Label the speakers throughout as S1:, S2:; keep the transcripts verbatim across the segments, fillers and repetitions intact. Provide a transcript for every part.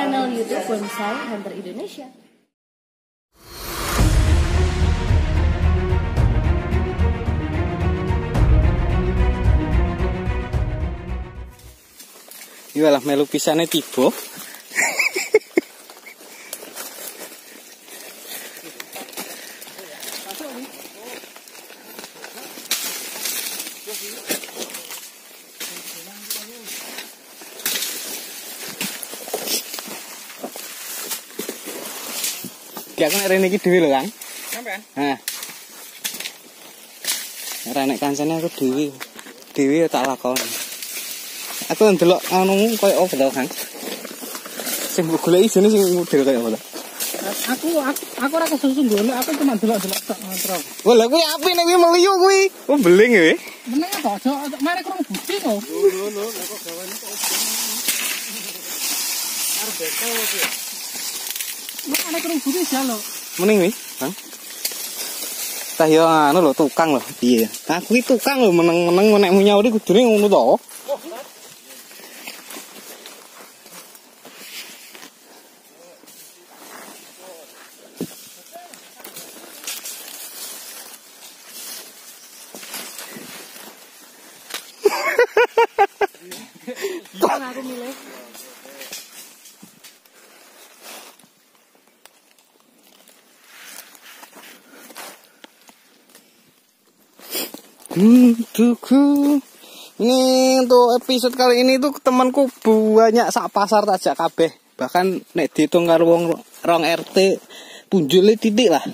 S1: channel YouTube Bonsai Hunter Indonesia.
S2: Iyalah melu pisane tiba. Ki aku nek rene iki dhewe lho, Kang. Sampean? Hah. Ora nek kancane aku dhewe. Dhewe tak lakoni. Aku ndelok anu koyo opo to, Kang? Sing mbok goleki jane sing model koyo opo to?
S3: Aku aku aku ora kesusu golek, aku cuma delok-delok tok ngontro.
S2: Oh, lha kuwi apik nek kuwi meliyu kuwi. Oh, beling ya.
S3: Meneng to, aja mare kurang budi kok.
S2: Lho lho, lha kok gawane kok opo. Arep bekel kuwi.
S3: Nek ana kurang budi jalo.
S2: Mending wi, Bang. Tah yo anu lho tukang lho. Piye? Aku iki tukang lho meneng-meneng nek nyauri kudune ngono to.
S1: Jangan aku milih.
S2: Untukku. Nih untuk episode kali ini tuh temanku banyak sak pasar tajak kabeh. Bahkan nek dihitung karo wong rong R T punjule titik lah.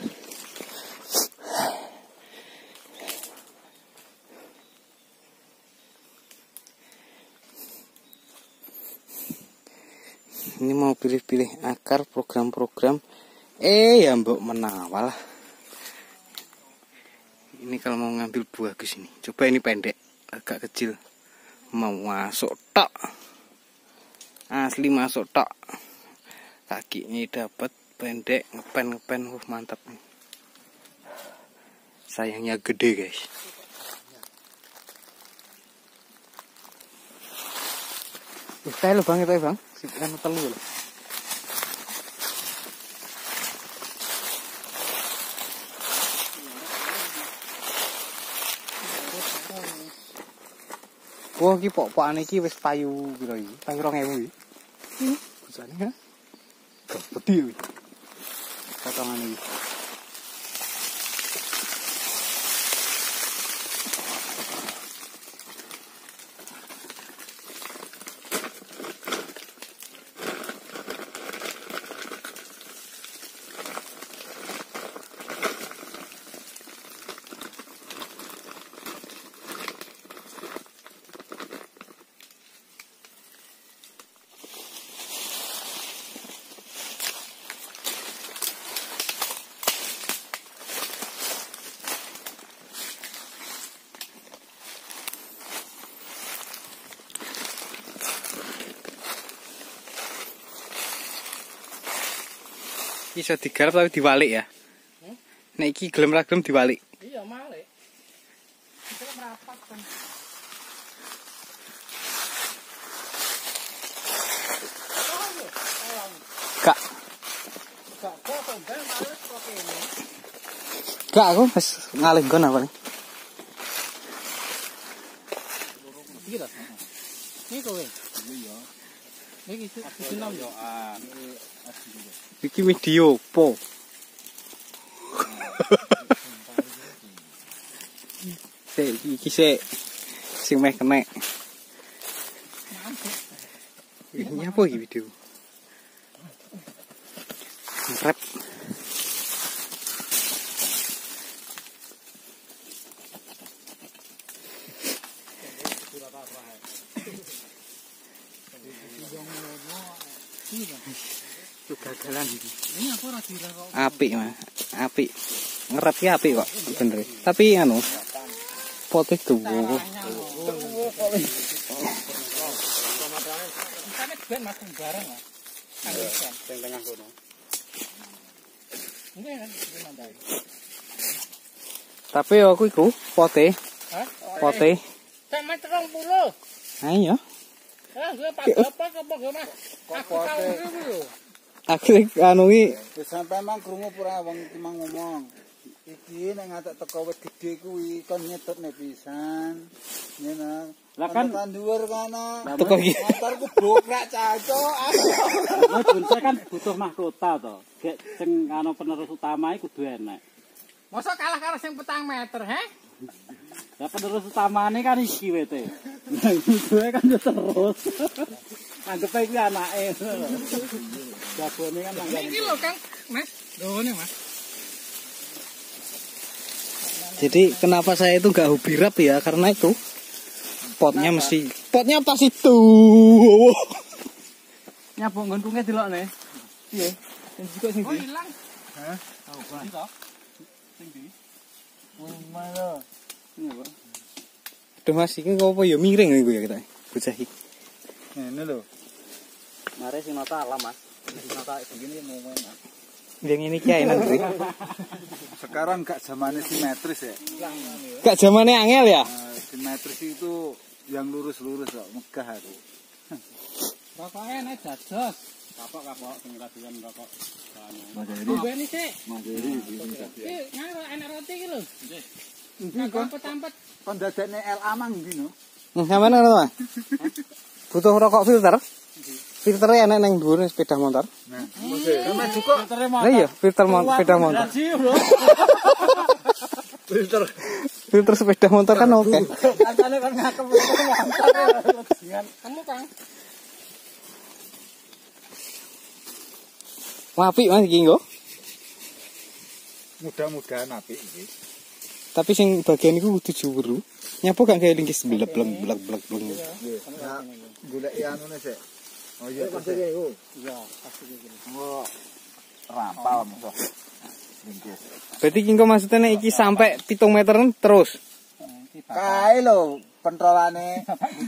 S2: Ini mau pilih-pilih akar program-program. Eh ya mbok menawa lah. Ini kalau mau ngambil buah ke sini. Coba ini pendek, agak kecil. Mau masuk tok. Asli masuk tok. Kakinya dapat pendek, ngepen-ngepen, uh mantap nih. Sayangnya gede, guys. Uh, kayak lo bang, itu bang. Sipikan telu loh. Wah, iki pok-pokan iki wis payu piro iki? Payu rong ewu iki. Hmm, busane ha. Gede iki. Potongan iki. Bisa digarap tapi diwalik ya. Hmm? Nek iki gelem ra gelem diwalik.
S3: Iya, malik. Kita merapat kan.
S2: Kak.
S3: Kak, kok ben malik kok kene.
S2: Kak aku wis ngalih nggon apa nih?
S3: Iki ta. Iki kowe. Iya. Iki senam yo.
S2: Iki video po. Sik iki sik sing meh kenek. Ini apa iki video? Rap. Kegagalan iki.
S3: Ini apa ora direk?
S2: Apik, Mas. Apik. Ngerep ki apik kok, bener. Tapi anu pote tuwa.
S3: Sampe ben mas bareng lah. Sing tengah kono. Mungkin kan mantai.
S2: Tapi aku iku pote.
S3: Hah?
S2: Pote.
S3: Sampe tiga puluh.
S2: Ayo.
S3: Eh, gue pada apa apa gue mah? Aku tahu dulu.
S2: Akhirnya anu iki
S4: Sampai emang krungu pura wong iki mang ngomong. Iki nek ngatek teko wit gedhe kuwi kon nyetutne pisan. Ngene.
S3: Lah kan
S4: kan dhuwur kono.
S2: teko iki.
S4: Motorku bokrak cacok.
S3: Lah bunce kan butuh mahkota to. Gek sing anu penerus utama iku kudu enek. Masa kalah karo sing petang meter, he? Lah penerus utamane kan iki wete. Nah, gue kan yo terus. Anggap ae iki anake. Jabone kan nang. Iki lho Kang, Mas. Done, Mas.
S2: Jadi kenapa saya itu nggak hobi rap ya? Karena itu potnya mesti potnya pas itu.
S3: Nyabok nggonku delokne. Piye? Sing juga sing oh ilang. Hah? Tahu kan? Iki to. Sing ndi? Wong mana? Ini apa?
S2: Aduh Mas, iki apa ya miring iku ya kita. Bocah iki.
S4: Ngene lho.
S3: Mare sing nota alam, Mas. Sing nota begini mau enak.
S2: Yang ini kiai nang mriki.
S4: Sekarang gak zamane simetris ya.
S2: Gak zamane angel ya?
S4: Nah, simetris itu yang lurus-lurus kok, megah aku.
S3: Rokoknya enak jados. Kapok-kapok sing radian rokok.
S4: Mas Heri.
S3: Mbene sik.
S4: Mas Heri iki
S3: Iki ngene enak roti iki lho. Nggih. Nggih tampet-tampet.
S4: kon dadekne L A mang ndi no?
S2: Hmm, sampean ngono, Mas. Butuh rokok filter? Filternya enak nang dhuwur sepeda motor.
S4: Nah, Mas Heri maju kok.
S2: Lah iya, filter mon sepeda motor.
S4: Filter.
S2: Filter sepeda motor kan oke.
S3: Kancane kan ngakem motor. Kamu Kang.
S2: Apik Mas iki nggo.
S4: Mudah-mudahan apik iki.
S2: Tapi sing bagian iku kudu juru. Nyapa gak gawe lingkis blek blek blek blek blek.
S4: Nah, goleki anune sik. Oh iya, pasti iku. Iya, pasti iki. Oh, rampal musuh. Lingkis.
S2: Berarti iki engko maksudnya nek iki sampai pitung meter terus.
S4: Kae lho pentrolane.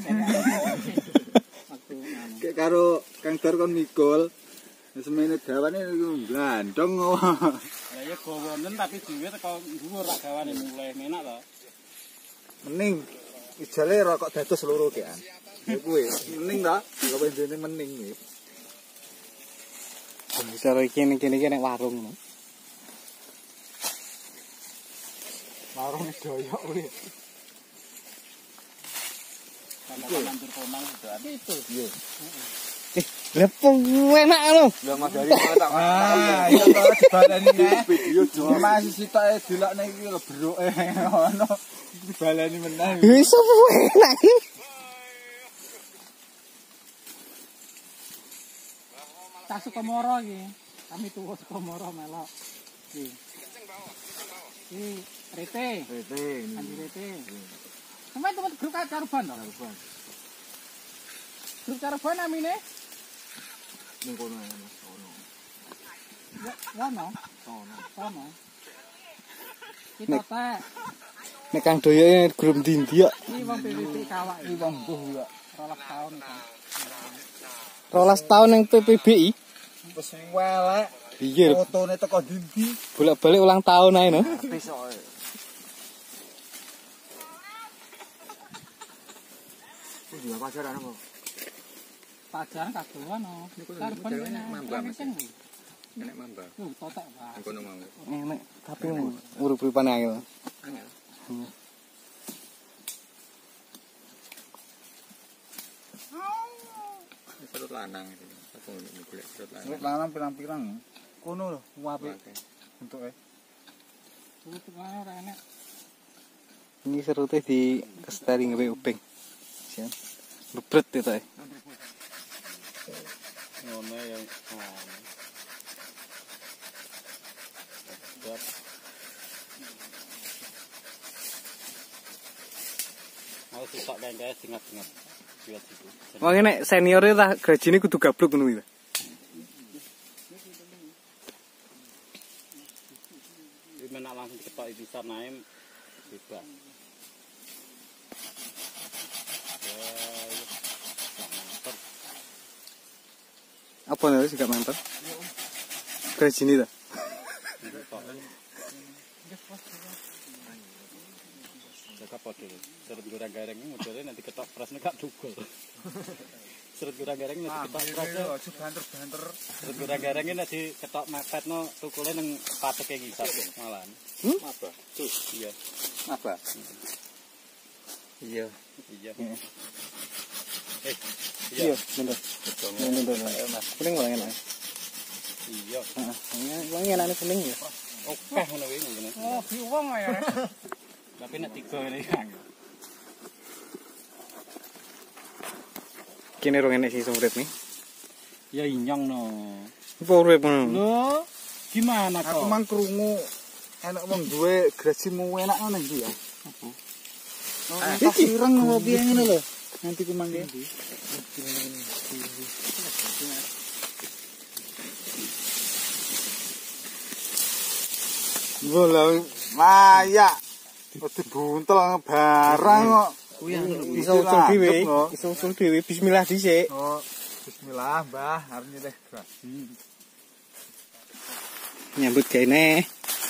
S4: Kayak karo Kang Dar kon mikul. Semene gawane niku blandong.
S3: Lah ya gowonen tapi dhewe teko dhuwur tak gawane mulai enak to.
S4: Mening ijale rokok dados loro kean. Ya kuwi, mening ta? Kok ndene mening iki.
S2: Bisa iki kene iki nek warung.
S4: Warung doyok kuwi.
S3: Kandur komang sudah. Itu.
S4: Iya.
S2: Eh, lepo enak lho.
S4: Lah Mas Dari tak. Ah, iya to dibaleni nek video jo. Masih sitoke delokne iki lho beruke ngono. Dibaleni meneh.
S2: Wis enak.
S3: Tak Sukomoro iki. Kami tuwa Sukomoro melok. Iki. Iki Rete.
S4: Rete.
S3: Andi Rete. Sampai teman grup Caruban to?
S4: Caruban.
S3: Grup Caruban namine?
S4: Ning kono ya Mas, kono.
S3: Ya, ono.
S4: Kono.
S3: Ono. Kita tak.
S2: Nek Kang Doyoke grup ndi-ndi kok.
S3: Iki wong P W B kawak iki wong mbuh ya. rolas tahun iki.
S2: rolas tahun yang P P B I.
S4: Wis welek.
S2: Iya.
S4: Fotone teko ndi-ndi.
S2: Bolak-balik ulang tahun ae no.
S4: Besoke. Kuwi ya pacaran apa?
S3: Pacaran kadoan no. Caruban enak mambah. Enak mambah. Tuh, totek, Pak.
S4: Kono mau.
S2: Enak, tapi urip-uripan angel.
S4: Angel.
S2: Hmm.
S4: Serut lanang itu. Apa golek serut lanang? Serut lanang pirang-pirang. Kono lho, apik. Bentuke.
S3: Bentukane ora enak.
S2: Ini serutnya di kestering gawe upeng. Sian. Lebret itu eh.
S3: Ngono yang buat mau susah dendek ingat-ingat buat itu.
S2: Wong nek senior ta gajine kudu gabluk ngono iki.
S3: Iki menak langsung diketok bisa naik bebas.
S2: Apa nih sih gak mantap? Gajine ta.
S3: gak podo. Serut goreng-gareng ini modelnya nanti ketok presnya gak dugol. Serut goreng-gareng ini nanti ketok presnya.
S4: banter-banter.
S3: Serut goreng-gareng ini nanti ketok mepet no tukulnya neng patek kayak gitu malan.
S2: Hmm?
S3: Apa? Tuh, iya.
S2: Apa? Iya.
S3: Iya. Eh,
S2: Iya, bener. Bener, bener. Kuning lah enak.
S3: Iya.
S2: Heeh, wong enak kuning ya.
S3: Oke, ngono kuwi ngene. Oh, biwong ya. Tapi nek tiga ini kan.
S2: Kene rong enek sing urip nih.
S3: Ya inyong no.
S2: Apa urip ngono?
S3: Lho, gimana kok?
S4: Aku mang krungu enak wong duwe grasimu enak ngene iki ya. Apa? Oh, iki ireng opo piye ngene lho. Nanti ku mangke. Bola maya. Ati buntel barang kok.
S2: Kuwi iso usul dhewe, iso usul dhewe. Bismillah dhisik.
S4: Oh, bismillah, Mbah, arep nyilih gras.
S2: Nyambut kene.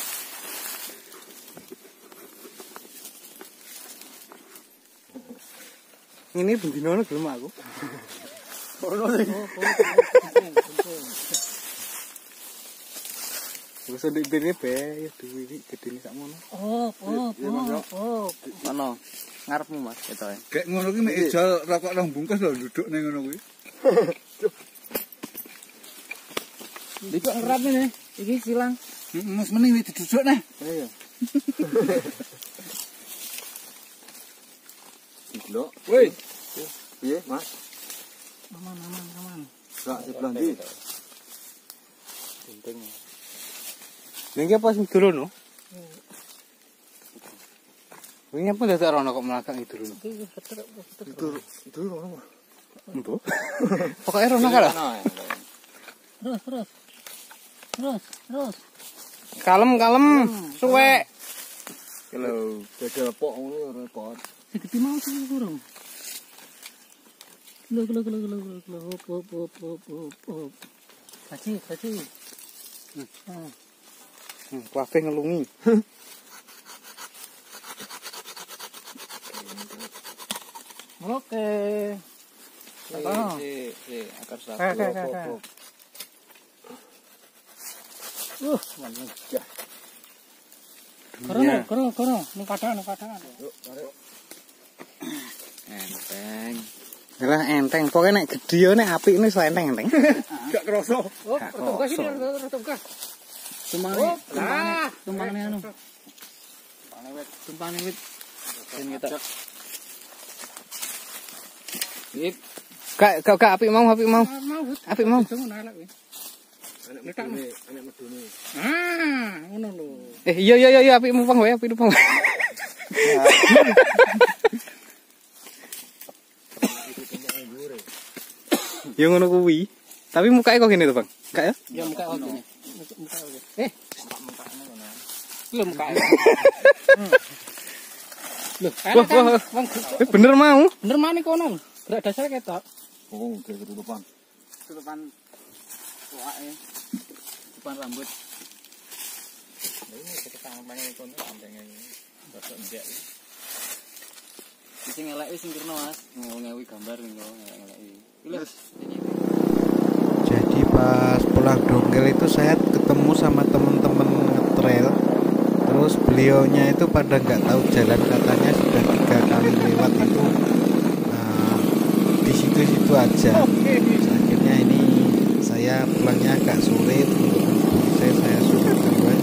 S2: Ini bendinono gelem aku. Ono sing. Wis ndek bene be ya duwe iki gedene sakmono.
S1: Oh, oh, oh, oh.
S2: Mana? Ngarepmu Mas ketoke.
S4: Kayak ngono ki mek ijol rokok rong bungkus lho duduk ning ngono kuwi.
S1: Iki ngerap ini. Iki silang.
S4: Heeh, meni wis duduk nah.
S2: Iya. Lho,
S4: Woi,
S2: piye, Mas?
S1: Aman, aman, aman.
S4: gak sebelah ndi?
S2: Penting. Nengke apa sing dulono? Wingi apa dadak rono kok mlakang iki dulono?
S1: Iki betul, betul.
S4: Itu itu ngono.
S2: Empo. Pokoke rono kala.
S1: Terus, terus. Terus, terus.
S2: Kalem, kalem, suwe.
S4: Kalau beda pok ngono repot.
S1: Segede mau sing kurang. Lho, lho, lho, lho, lho, lho, hop, hop, hop, hop, hop, hop. Kasih, kasih. Hmm.
S2: Hmm, kabeh ngelungi.
S1: Oke. Apa?
S2: Si, si, akar satu.
S1: Kayak, kayak, kayak. Uh,
S2: Manujah.
S1: kono, kono, kono, ning kadang, ning kadang.
S2: Enteng. Lah enteng, pokoke nek gedhi yo nek apik wis enteng-enteng.
S4: Gak kerasa.
S1: Oh, retungkah sini, retungkah.
S2: Tumpane,
S1: Lah,
S2: tumpane anu. Tumpane wit. Ben kita. Iki gak gak gak apik mau, apik mau. Apik mau.
S4: Letak anak medune.
S1: Ah, ngono lho.
S2: Eh iya iya iya apik mu pang wae, apik pang. Ya ngono kuwi. Tapi mukanya kok gini tuh, Bang? Enggak ya?
S1: Ya muka oke. Muka oke. Eh, lho muka. Lho,
S2: Wah, wah. Eh, bener mau.
S1: bener mana kono? Gerak dasar ketok.
S4: Oh, kayak ketutupan.
S2: Tutupan tuake. Tutupan rambut.
S3: Ini sekitar pengen kono sampenge bosok ndek.
S2: Sing eleke sing kirno, Mas. Ngewi gambar ngono, eleke.
S5: Jadi pas pulang Dongkel itu saya ketemu sama teman-teman ngetrail. Terus beliaunya itu pada nggak tahu jalan, katanya sudah tiga kali lewat itu uh, di situ-situ aja. Terus akhirnya ini saya pulangnya agak sore, teman-teman saya saya suruh duluan.